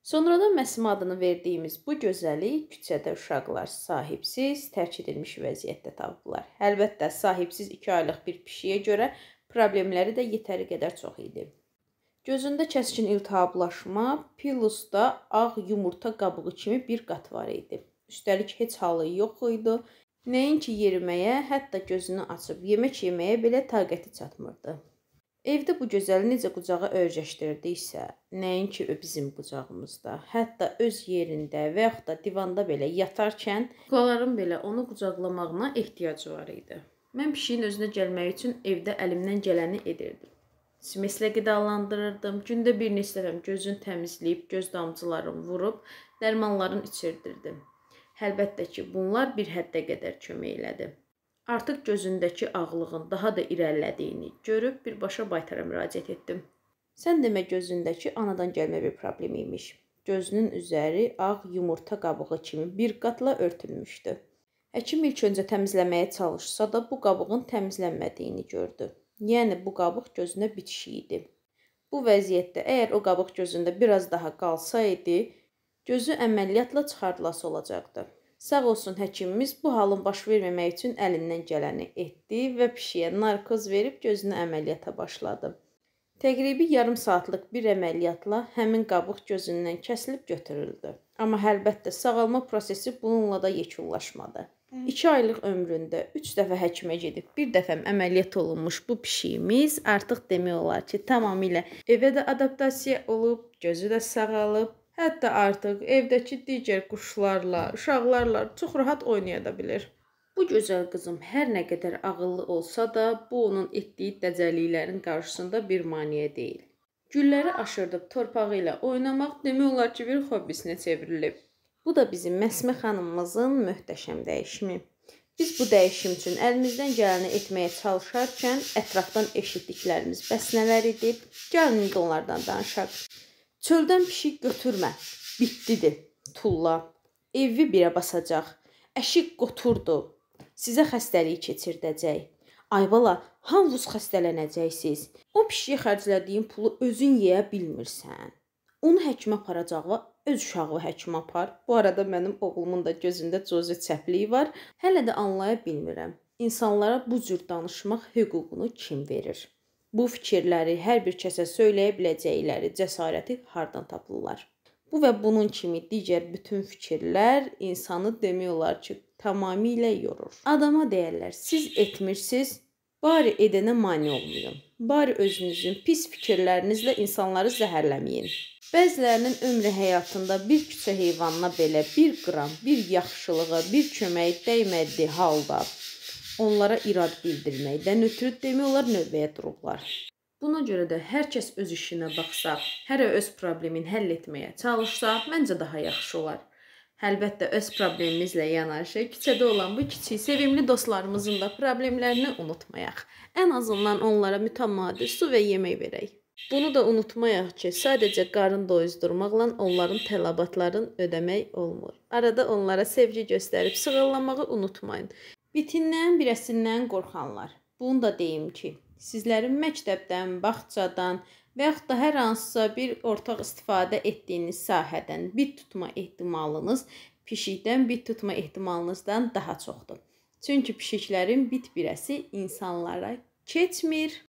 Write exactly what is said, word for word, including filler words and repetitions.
Sonradan Məsumə adını verdiyimiz bu gözəllik küçədə uşaqlar sahibsiz, tərk edilmiş vəziyyətdə tapdılar. Əlbəttə, sahibsiz iki aylıq bir pişiyə görə problemləri də yetəri qədər çox idi. Gözündə kəskin iltihablaşma, Pilusda ağ yumurta qabığı kimi bir qat var idi. Üstəlik heç halı yox idi. Nəinki yeriməyə, hətta gözünü açıb yemək yeməyə belə taqəti çatmırdı. Evdə bu gözəli necə qucağa örgəşdirdiksə, nəinki bizim qucağımızda, hətta öz yerində və yaxud da divanda belə yatarkən kuklaların belə onu qucaqlamağına ehtiyacı var idi. Mən pişiyin özünə gəlmək üçün evdə əlimdən gələni edirdim. Simeslə qidalandırırdım, gündə bir neçə dəfə gözünü təmizləyib, göz damcılarını vurub, dərmanlarını içirdirdim. Əlbəttə ki, bunlar bir həddə qədər kömək elədi. Artıq gözündəki ağlığın daha da irəlilədiyini görüb birbaşa baytara müraciət etdim. Sən demə gözündəki anadan gəlmə bir problem imiş. Gözünün üzəri ağ yumurta qabığı kimi bir qatla örtülmüşdü. Həkim ilk öncə təmizləməyə çalışsa da bu qabığın təmizlənmədiyini gördü. Yəni bu qabıq gözünə bitişik idi. Bu vəziyyətdə əgər o qabıq gözündə biraz daha qalsaydı, gözü əməliyyatla çıxardılası olacaqdı. Sağ olsun həkimimiz bu halın baş verməmək üçün əlindən gələni etdi və pişiyə narkoz verib gözünə əməliyyata başladı. Təqribi yarım saatlıq bir əməliyyatla həmin qabıq gözündən kəsilib götürüldü. Amma əlbəttə sağalma prosesi bununla da yekunlaşmadı. İki aylıq ömründə üç dəfə həkimə gedib bir dəfə əməliyyat olunmuş bu pişiyimiz artıq demək olar ki, tamamilə evə də adaptasiya olub, gözü də sağalıb. Hətta artıq evdəki digər quşlarla, uşaqlarla çox rahat oynaya da bilir. Bu gözəl qızım hər nə qədər ağıllı olsa da, bu onun etdiyi dəcəliklərin qarşısında bir maneə deyil. Gülləri aşırdıb torpağı ilə oynamaq demək olar ki, bir hobbisinə çevrilib. Bu da bizim Məsumə xanımımızın möhtəşəm dəyişimi. Biz bu dəyişim üçün əlimizdən gələni etməyə çalışarkən ətrafdan eşitdiklərimiz bəs nələr edib, gəlin indi onlardan danışaq. Çöldən pişik götürmə, bitdidir, tulla, evi birə basacaq, əşik qoturdu, sizə xəstəliyi keçirdəcək. Ay bala, hamınız xəstələnəcəksiniz, o pişiyə xərclədiyin pulu özün yeyə bilmirsən. Onu həkimə aparacağı, öz uşağı həkimə apar. Bu arada mənim oğlumun da gözündə cozi çəpliyi var, hələ də anlaya bilmirəm. İnsanlara bu cür danışmaq hüququnu kim verir? Bu fikirləri hər bir kəsə söyləyə biləcəkləri cəsarəti hardan tapırlar? Bu və bunun kimi digər bütün fikirlər insanı demək olar ki, tamamilə yorur. Adama deyərlər, siz etmirsiniz, bari edənə mane olmayın. Bari özünüzün pis fikirlərinizlə insanları zəhərləməyin. Bəzilərinin ömrü həyatında bir küçə heyvanına belə bir qram, bir yaxşılığı, bir köməyi dəymədiyi halda onlara irad bildirməkdən ötürü demək olar növbəyə durublar. Buna görə də hər kəs öz işinə baxsa, hərə öz problemini həll etməyə çalışsa, məncə daha yaxşı olar. Əlbəttə, öz problemimizlə yanaşı, küçədə olan bu kiçik, sevimli dostlarımızın da problemlərini unutmayaq. Ən azından onlara mütəmadi su və yemək verək. Bunu da unutmayaq ki, sadəcə qarın doyuzdurmaqla onların tələbatlarını ödəmək olmur. Arada onlara sevgi göstərib sığallamağı unutmayın. Bitindən, birəsindən qorxanlar. Bunu da deyim ki, sizlərin məktəbdən, bağçadan və yaxud da hər hansısa bir ortaq istifadə etdiyiniz sahədən bit tutma ehtimalınız pişikdən bit tutma ehtimalınızdan daha çoxdur. Çünki pişiklərin bit birəsi insanlara keçmir.